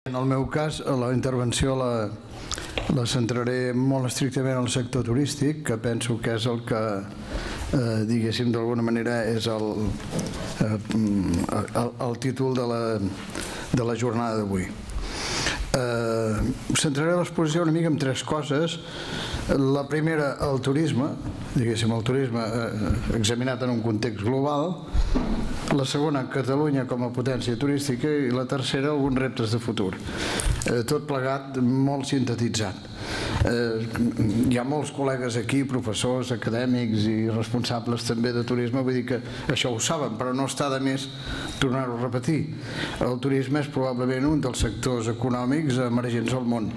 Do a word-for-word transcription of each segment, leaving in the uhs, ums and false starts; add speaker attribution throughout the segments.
Speaker 1: En el meu cas, la intervenció la, la centraré molt estrictament al sector turístic, que penso que és el que, eh, diguéssim, d'alguna manera és el, eh, el, el títol de la, de la jornada d'avui. Eh, centraré l'exposició una mica en tres coses. La primera, el turisme, diguéssim, el turisme eh, examinat en un context global. La segona, Catalunya com a potència turística, i la tercera, alguns reptes de futur. Eh, tot plegat molt sintetitzat. Eh, hi ha molts col·legues aquí, professors, acadèmics i responsables també de turisme, vull dir que això ho saben, però no està de més tornar-ho a repetir. El turisme és probablement un dels sectors econòmics emergents al món.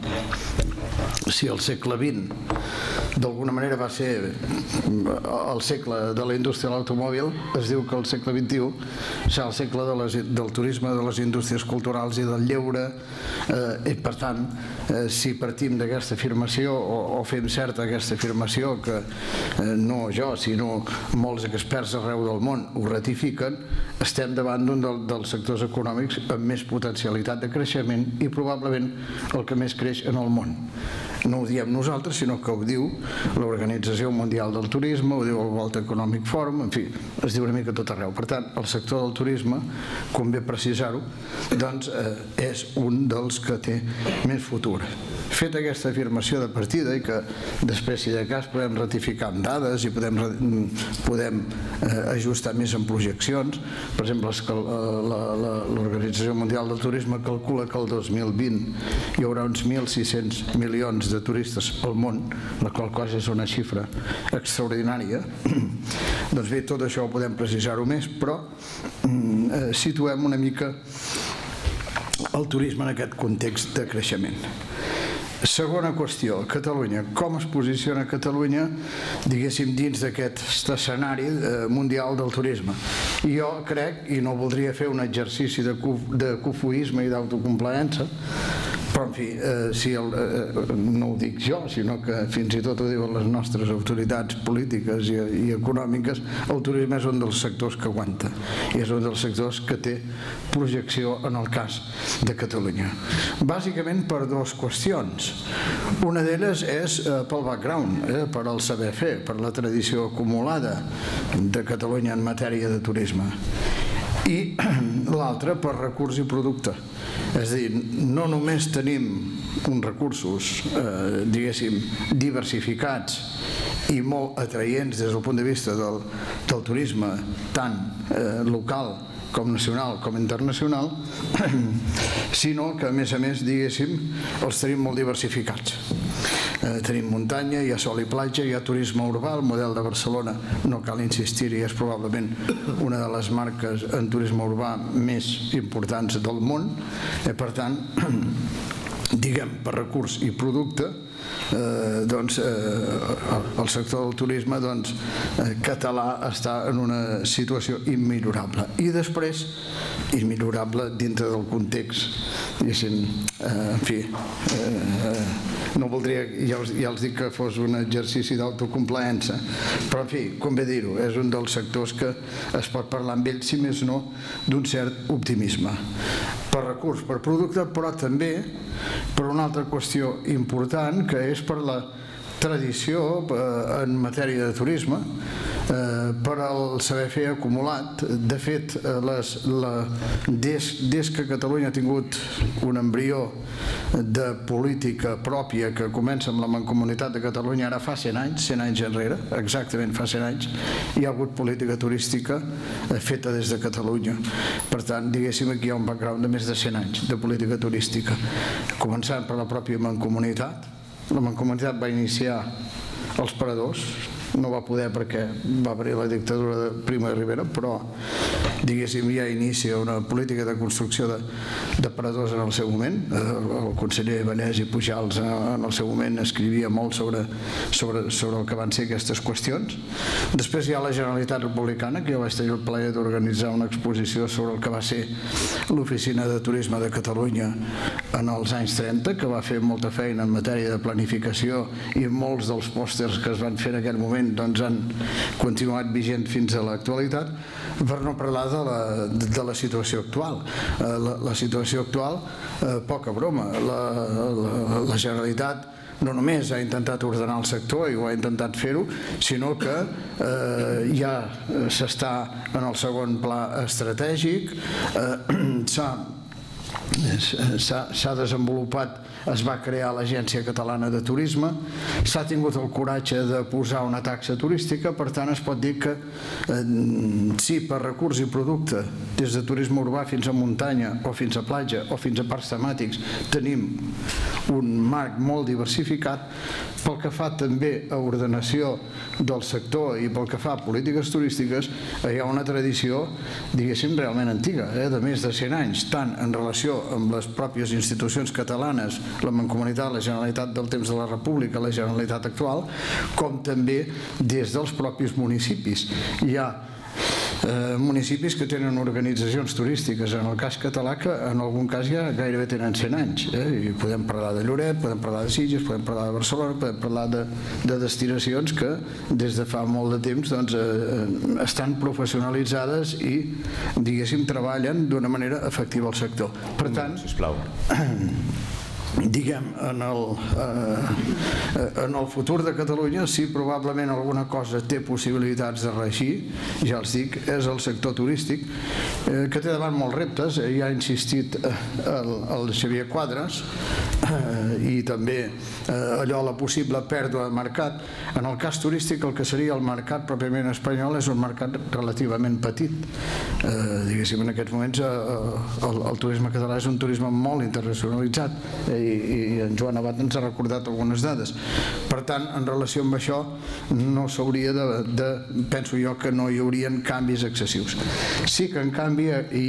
Speaker 1: Si el segle vint d'alguna manera va ser el segle de la indústria de l'automòbil, es diu que el segle vint-i-u serà el segle de les, del turisme, de les indústries culturals i del lleure. Eh, i per tant, eh, si partim d'aquesta afirmació o, o fem certa aquesta afirmació, que eh, no jo sinó molts experts arreu del món ho ratifiquen, estem davant d'un del, dels sectors econòmics amb més potencialitat de creixement i probablement el que més creix en el món. No ho diem nosaltres, sinó que ho diu l'Organització Mundial del Turisme, ho diu el World Economic Forum, en fi, es diu una mica tot arreu. Per tant, el sector del turisme, convé precisar-ho, doncs eh, és un dels que té més futur. Feta aquesta afirmació de partida, i que després, si de cas, podem ratificar amb dades i podem, podem eh, ajustar més en projeccions. Per exemple, l'Organització Mundial del Turisme calcula que el dos mil vint hi haurà uns mil sis-cents milions de turistes al món, la qual cosa és una xifra extraordinària. Doncs bé, tot això ho podem precisar-ho més, però eh, situem una mica el turisme en aquest context de creixement. Segona qüestió, Catalunya. Com es posiciona Catalunya, diguéssim, dins d'aquest escenari mundial del turisme? I jo crec, i no voldria fer un exercici de cofoisme i d'autocomplaença, però, en fi, eh, si el, eh, no ho dic jo, sinó que fins i tot ho diuen les nostres autoritats polítiques i, i econòmiques, el turisme és un dels sectors que aguanta i és un dels sectors que té projecció en el cas de Catalunya. Bàsicament per dues qüestions. Una d'elles és eh, pel background, eh, per el saber fer, per la tradició acumulada de Catalunya en matèria de turisme. I l'altra per recurs i producte. És a dir, no només tenim uns recursos, eh, diguéssim, diversificats i molt atraients des del punt de vista del, del turisme, tant eh, local com nacional com internacional, sinó que, a més a més, diguéssim, els tenim molt diversificats. Eh, tenim muntanya, hi ha sol i platja, hi ha turisme urbà, el model de Barcelona, no cal insistir-hi, és probablement una de les marques en turisme urbà més importants del món. Eh, per tant, diguem, per recurs i producte, eh, doncs, eh, el sector del turisme doncs, eh, català està en una situació immillorable. I després, immillorable dintre del context, diguéssim, eh, en fi, eh, no voldria, ja els, ja els dic que fos un exercici d'autocomplaença, però en fi, convé dir-ho, és un dels sectors que es pot parlar amb ell, si més no, d'un cert optimisme. Per recurs, per producte, però també per una altra qüestió important, que és per la tradició en matèria de turisme, per al saber fer acumulat. De fet, les, la, des, des que Catalunya ha tingut un embrió de política pròpia que comença amb la Mancomunitat de Catalunya ara fa cent anys, cent anys enrere, exactament fa cent anys, hi ha hagut política turística feta des de Catalunya. Per tant, diguéssim, aquí hi ha un background de més de cent anys de política turística, començant per la pròpia Mancomunitat. La Mancomunitat va iniciar els paradors, no va poder perquè va haver la dictadura de Primo de Rivera, però diguéssim ja inicia una política de construcció de, de paradors en el seu moment. El conseller Vallès i Pujals en el seu moment escrivia molt sobre, sobre, sobre el que van ser aquestes qüestions. Després hi ha la Generalitat Republicana, que jo vaig tenir el plaer d'organitzar una exposició sobre el que va ser l'Oficina de Turisme de Catalunya en els anys trenta, que va fer molta feina en matèria de planificació, i molts dels pòsters que es van fer en aquell moment doncs han continuat vigent fins a l'actualitat. per no parlar de la, de la situació actual. La, la situació actual, poca broma, la, la, la Generalitat no només ha intentat ordenar el sector i ho ha intentat fer-ho, sinó que eh, ja s'està en el segon pla estratègic, eh, s'ha desenvolupat, es va crear l'Agència Catalana de Turisme, s'ha tingut el coratge de posar una taxa turística, per tant es pot dir que eh, sí, per recurs i producte, des de turisme urbà fins a muntanya o fins a platja o fins a parcs temàtics, tenim un marc molt diversificat. Pel que fa també a ordenació del sector i pel que fa a polítiques turístiques, hi ha una tradició, diguéssim, realment antiga, eh, de més de cent anys, tant en relació amb les pròpies institucions catalanes, la Mancomunitat, la Generalitat del temps de la República, la Generalitat actual, com també des dels propis municipis. Hi ha eh, municipis que tenen organitzacions turístiques, en el cas català, que en algun cas ja gairebé tenen cent anys. Eh? I podem parlar de Lloret, podem parlar de Sitges, podem parlar de Barcelona, podem parlar de, de destinacions que des de fa molt de temps doncs, eh, estan professionalitzades i, diguéssim, treballen d'una manera efectiva al sector. Per tant, sisplau. Diguem, en el, eh, en el futur de Catalunya, sí, probablement alguna cosa té possibilitats de reeixir, ja els dic, és el sector turístic, eh, que té davant molts reptes. Eh, ja ha insistit el, el Xavier Quadras, eh, i també eh, allò, la possible pèrdua de mercat. En el cas turístic, el que seria el mercat pròpiament espanyol és un mercat relativament petit. Eh, diguéssim, en aquests moments eh, el, el turisme català és un turisme molt internacionalitzat, eh, i en Joan Abad ens ha recordat algunes dades. Per tant, en relació amb això, no s'hauria de, de, penso jo que no hi haurien canvis excessius. Sí que en canvi, i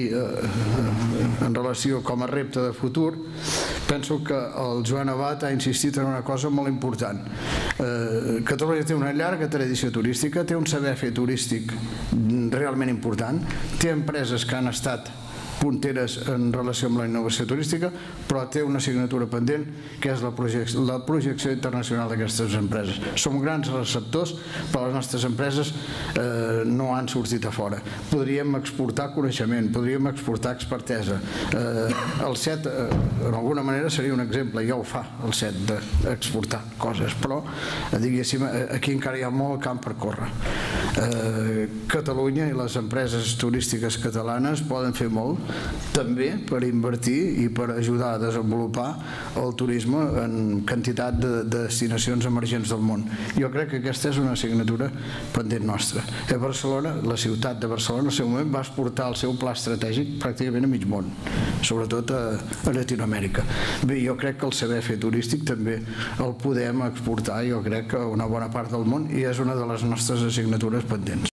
Speaker 1: en relació com a repte de futur, penso que el Joan Abad ha insistit en una cosa molt important. Catalunya té una llarga tradició turística, té un saber fer turístic realment important, té empreses que han estat punteres en relació amb la innovació turística, però té una assignatura pendent, que és la projecció, la projecció internacional d'aquestes empreses. Som grans receptors, però les nostres empreses eh, no han sortit a fora. Podríem exportar coneixement, podríem exportar expertesa. Eh, el C E T, eh, en alguna manera, seria un exemple, ja ho fa el C E T, d'exportar coses, però, eh, diguéssim, aquí encara hi ha molt camp per córrer. Eh, Catalunya i les empreses turístiques catalanes poden fer molt, també per invertir i per ajudar a desenvolupar el turisme en quantitat de, de destinacions emergents del món. Jo crec que aquesta és una assignatura pendent nostra. A Barcelona, la ciutat de Barcelona, al seu moment va exportar el seu pla estratègic pràcticament a mig món, sobretot a, a Llatinoamèrica. Bé, jo crec que el saber fer turístic també el podem exportar, jo crec que a una bona part del món, i és una de les nostres assignatures pendents.